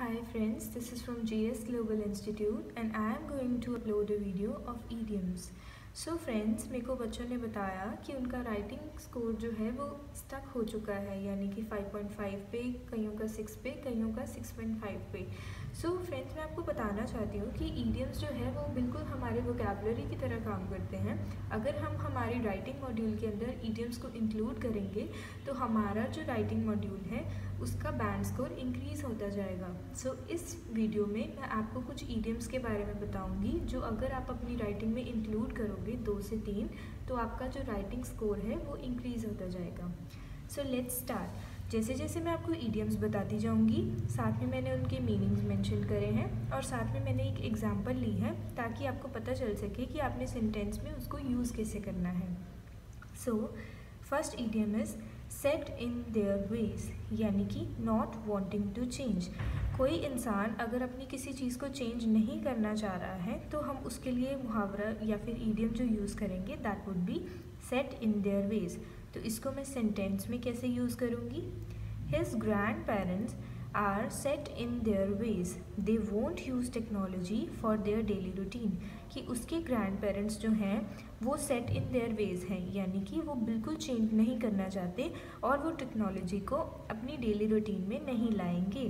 Hi friends, this is from GS Global Institute and I am going to upload a video of idioms. So friends, मेरे को बच्चों ने बताया कि उनका राइटिंग स्कोर जो है वो स्टक हो चुका है, यानी कि 5.5 पे, कईयों का 6 पे, कईयों का 6.5 पे। सो फ्रेंड्स, मैं आपको बताना चाहती हूँ कि idioms जो है वो बिल्कुल हमारे वोकैबुलरी की तरह काम करते हैं। अगर हम हमारी राइटिंग मॉड्यूल के अंदर idioms को इंक्लूड करेंगे तो हमारा जो राइटिंग मॉड्यूल है उसका बैंड स्कोर इंक्रीज़ होता जाएगा। सो इस वीडियो में मैं आपको कुछ idioms के बारे में बताऊंगी जो अगर आप अपनी राइटिंग में इंक्लूड करोगे 2 से 3 तो आपका जो राइटिंग स्कोर है वो इंक्रीज़ होता जाएगा। So let's start. जैसे जैसे मैं आपको idioms बताती जाऊंगी, साथ में मैंने उनके मीनिंग्स मेंशन करे हैं और साथ में मैंने एक एग्जांपल ली है ताकि आपको पता चल सके कि आपने सेंटेंस में उसको यूज़ कैसे करना है। So first idiom is set in their ways, यानी कि नॉट वांटिंग टू चेंज। कोई इंसान अगर अपनी किसी चीज़ को चेंज नहीं करना चाह रहा है तो हम उसके लिए मुहावरा या फिर idiom जो यूज़ करेंगे that would be set in their ways. तो इसको मैं सेंटेंस में कैसे यूज़ करूँगी? His grandparents are set in their ways, they won't use technology for their daily routine. कि उसके ग्रैंड पेरेंट्स जो हैं वो सेट इन देयर वेज हैं, यानी कि वो बिल्कुल चेंज नहीं करना चाहते और वो टेक्नोलॉजी को अपनी डेली रूटीन में नहीं लाएंगे।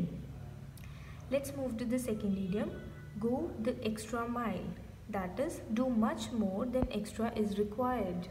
Let's move to the second idiom, go the extra mile, that is do much more than extra is required.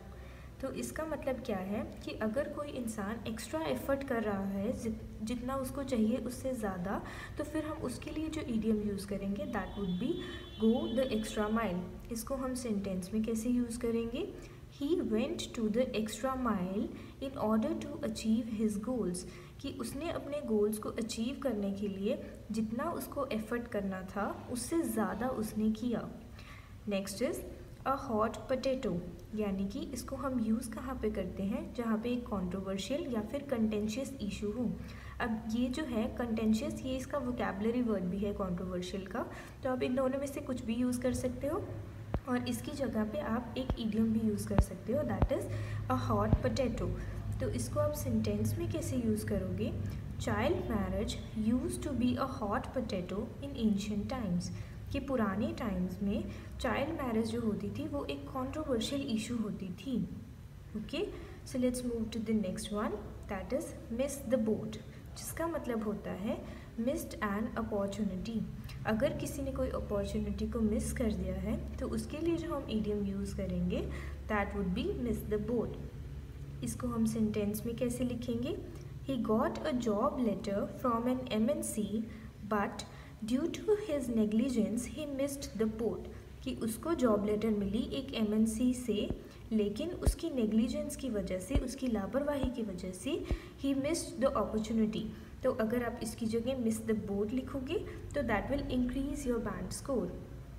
तो इसका मतलब क्या है कि अगर कोई इंसान एक्स्ट्रा एफर्ट कर रहा है जितना उसको चाहिए उससे ज़्यादा, तो फिर हम उसके लिए जो idiom यूज़ करेंगे that would be go the extra mile. इसको हम सेंटेंस में कैसे यूज़ करेंगे? He went to the extra mile in order to achieve his goals. कि उसने अपने गोल्स को अचीव करने के लिए जितना उसको एफर्ट करना था उससे ज़्यादा उसने किया। Next is a hot potato, यानी कि इसको हम यूज़ कहाँ पे करते हैं? जहाँ पे एक कंट्रोवर्शियल या फिर कंटेंशियस इशू हो। अब ये जो है कंटेंशियस, ये इसका वोकैबुलरी वर्ड भी है कंट्रोवर्शियल का, तो आप इन दोनों में से कुछ भी यूज़ कर सकते हो और इसकी जगह पे आप एक idiom भी यूज़ कर सकते हो that is a hot potato. तो इसको आप सेंटेंस में कैसे यूज़ करोगे? Child marriage used to be a hot potato in ancient times. कि पुराने टाइम्स में चाइल्ड मैरिज जो होती थी वो एक कंट्रोवर्शियल इशू होती थी। Okay, so let's move to the next one, that is miss the boat, जिसका मतलब होता है मिस्ड एन अपॉर्चुनिटी। अगर किसी ने कोई अपॉर्चुनिटी को मिस कर दिया है तो उसके लिए जो हम idiom यूज़ करेंगे that would be miss the boat. इसको हम सेंटेंस में कैसे लिखेंगे? He got a job letter from an MNC but due to his negligence he missed the boat. कि उसको जॉब लेटर मिली एक MNC से, लेकिन उसकी नेग्लिजेंस की वजह से, उसकी लापरवाही की वजह से ही मिस्ड द अपॉर्चुनिटी। तो अगर आप इसकी जगह मिस द बोट लिखोगे तो that will increase your band score.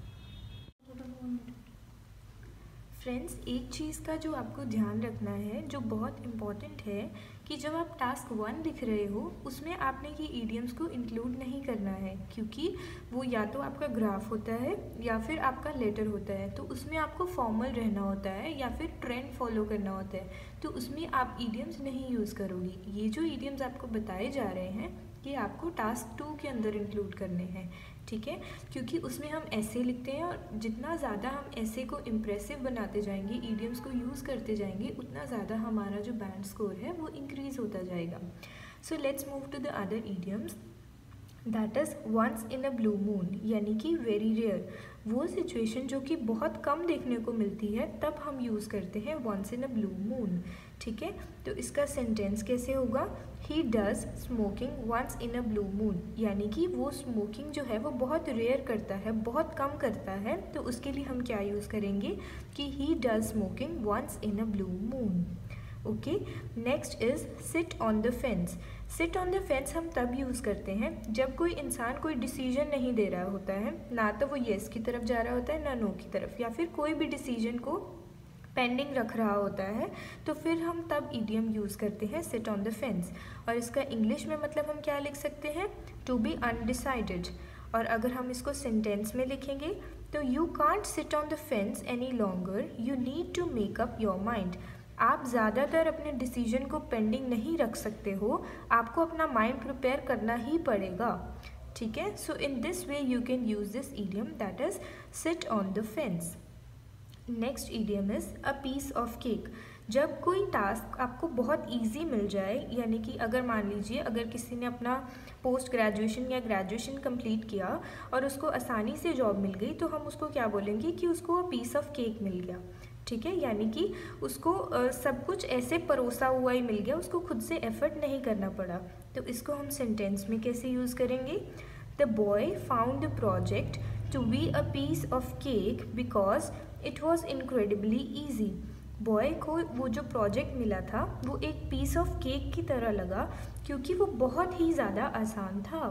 Friends, एक चीज़ का जो आपको ध्यान रखना है जो बहुत इम्पॉर्टेंट है कि जब आप टास्क 1 लिख रहे हो उसमें आपने ये idioms को इंक्लूड नहीं करना है, क्योंकि वो या तो आपका ग्राफ होता है या फिर आपका लेटर होता है, तो उसमें आपको फॉर्मल रहना होता है या फिर ट्रेंड फॉलो करना होता है, तो उसमें आप idioms नहीं यूज़ करोगी। ये जो idioms आपको बताए जा रहे हैं ये आपको टास्क 2 के अंदर इंक्लूड करने हैं, ठीक है? क्योंकि उसमें हम ऐसे लिखते हैं और जितना ज़्यादा हम ऐसे को इम्प्रेसिव बनाते जाएंगे, idioms को यूज़ करते जाएंगे, उतना ज़्यादा हमारा जो बैंड स्कोर है वो इंक्रीज़ होता जाएगा। So let's move to the other idioms, that is once in a blue moon, यानी कि वेरी रेयर। वो सिचुएशन जो कि बहुत कम देखने को मिलती है तब हम यूज़ करते हैं once in a blue moon, ठीक है? तो इसका सेंटेंस कैसे होगा? He does smoking once in a blue moon, यानी कि वो स्मोकिंग जो है वो बहुत रेयर करता है, बहुत कम करता है, तो उसके लिए हम क्या यूज़ करेंगे कि he does smoking once in a blue moon. Okay, next is sit on the fence. Sit on the fence हम तब यूज़ करते हैं जब कोई इंसान कोई डिसीजन नहीं दे रहा होता है, ना तो वो येस की तरफ जा रहा होता है ना नो की तरफ, या फिर कोई भी डिसीजन को पेंडिंग रख रहा होता है, तो फिर हम तब idiom यूज़ करते हैं सिट ऑन द फेंस। और इसका इंग्लिश में मतलब हम क्या लिख सकते हैं? To be undecided. और अगर हम इसको सेंटेंस में लिखेंगे तो you can't sit on the fence any longer, you need to make up your mind. आप ज़्यादातर अपने डिसीजन को पेंडिंग नहीं रख सकते हो, आपको अपना माइंड प्रिपेयर करना ही पड़ेगा। ठीक है। So in this way you can use this idiom that is sit on the fence. Next idiom is a piece of cake. जब कोई टास्क आपको बहुत इजी मिल जाए, यानी कि अगर मान लीजिए अगर किसी ने अपना पोस्ट ग्रेजुएशन या ग्रेजुएशन कंप्लीट किया और उसको आसानी से जॉब मिल गई, तो हम उसको क्या बोलेंगे कि उसको पीस ऑफ केक मिल गया, ठीक है। यानी कि उसको सब कुछ ऐसे परोसा हुआ ही मिल गया, उसको खुद से एफर्ट नहीं करना पड़ा। तो इसको हम सेंटेंस में कैसे यूज़ करेंगे? The boy found the project to be a piece of cake because it was incredibly easy. Boy को वो जो प्रोजेक्ट मिला था वो एक पीस ऑफ केक की तरह लगा क्योंकि वो बहुत ही ज़्यादा आसान था,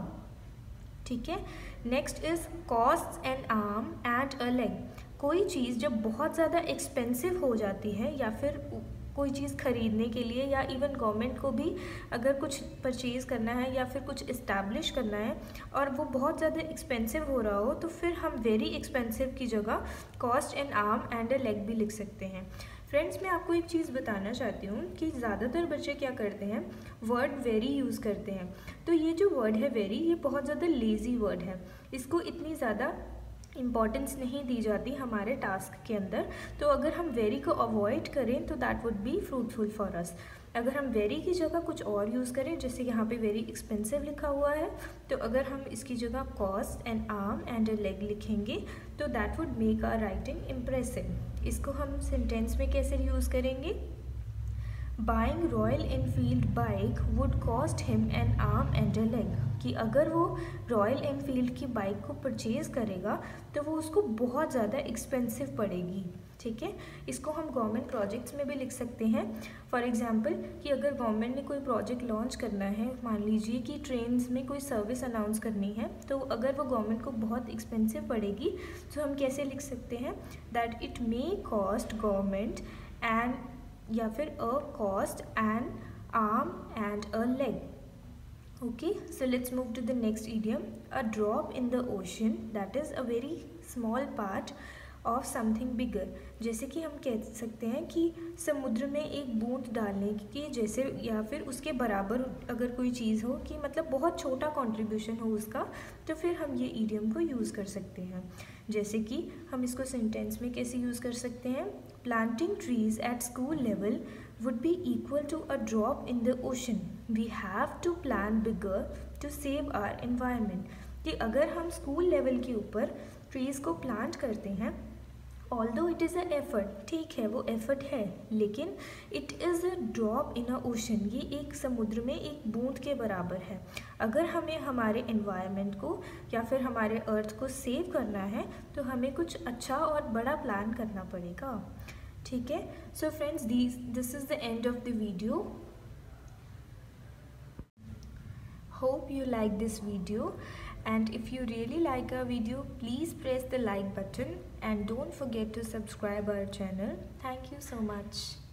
ठीक है। Next is cost an arm and a leg. कोई चीज़ जब बहुत ज़्यादा एक्सपेंसिव हो जाती है या फिर कोई चीज़ खरीदने के लिए, या इवन गवर्नमेंट को भी अगर कुछ परचेज़ करना है या फिर कुछ इस्टेब्लिश करना है और वो बहुत ज़्यादा एक्सपेंसिव हो रहा हो, तो फिर हम वेरी एक्सपेंसिव की जगह cost an arm and a leg भी लिख सकते हैं। फ्रेंड्स, मैं आपको एक चीज़ बताना चाहती हूँ कि ज़्यादातर बच्चे क्या करते हैं, वर्ड वेरी यूज़ करते हैं। तो ये जो वर्ड है वेरी, ये बहुत ज़्यादा लेज़ी वर्ड है, इसको इतनी ज़्यादा इम्पॉर्टेंस नहीं दी जाती हमारे टास्क के अंदर। तो अगर हम वेरी को अवॉइड करें तो that would be fruitful for us. अगर हम वेरी की जगह कुछ और यूज़ करें, जैसे यहाँ पे वेरी एक्सपेंसिव लिखा हुआ है, तो अगर हम इसकी जगह cost an arm and a leg लिखेंगे तो that would make our writing impressive. इसको हम सेंटेंस में कैसे यूज़ करेंगे? Buying Royal Enfield bike would cost him an arm and a leg. कि अगर वो रॉयल एनफील्ड की बाइक को परचेज़ करेगा तो वो उसको बहुत ज़्यादा एक्सपेंसिव पड़ेगी, ठीक है। इसको हम गवर्नमेंट प्रोजेक्ट्स में भी लिख सकते हैं। फॉर एग्जांपल कि अगर गवर्नमेंट ने कोई प्रोजेक्ट लॉन्च करना है, मान लीजिए कि ट्रेन्स में कोई सर्विस अनाउंस करनी है, तो अगर वो गवर्नमेंट को बहुत एक्सपेंसिव पड़ेगी तो हम कैसे लिख सकते हैं? That it may cost government and, या फिर a cost an arm and a leg. Okay, so let's move to the next idiom. A drop in the ocean, that is a very small part of something bigger. जैसे कि हम कह सकते हैं कि समुद्र में एक बूंद डालने की जैसे, या फिर उसके बराबर अगर कोई चीज़ हो कि मतलब बहुत छोटा कंट्रीब्यूशन हो उसका, तो फिर हम ये इडियम को यूज़ कर सकते हैं। जैसे कि हम इसको सेंटेंस में कैसे यूज़ कर सकते हैं? Planting trees at school level would be equal to a drop in the ocean. We have to plan bigger to save our environment. कि अगर हम स्कूल लेवल के ऊपर ट्रीज़ को प्लांट करते हैं, although it is a effort, ठीक है वो एफर्ट है, लेकिन it is a drop in a ocean, ये एक समुद्र में एक बूंद के बराबर है। अगर हमें हमारे एनवायरनमेंट को या फिर हमारे अर्थ को सेव करना है तो हमें कुछ अच्छा और बड़ा प्लान करना पड़ेगा, ठीक है। So friends, this is the end of the video. Hope you like this video, and if you really like our video, please press the like button and don't forget to subscribe our channel. Thank you so much.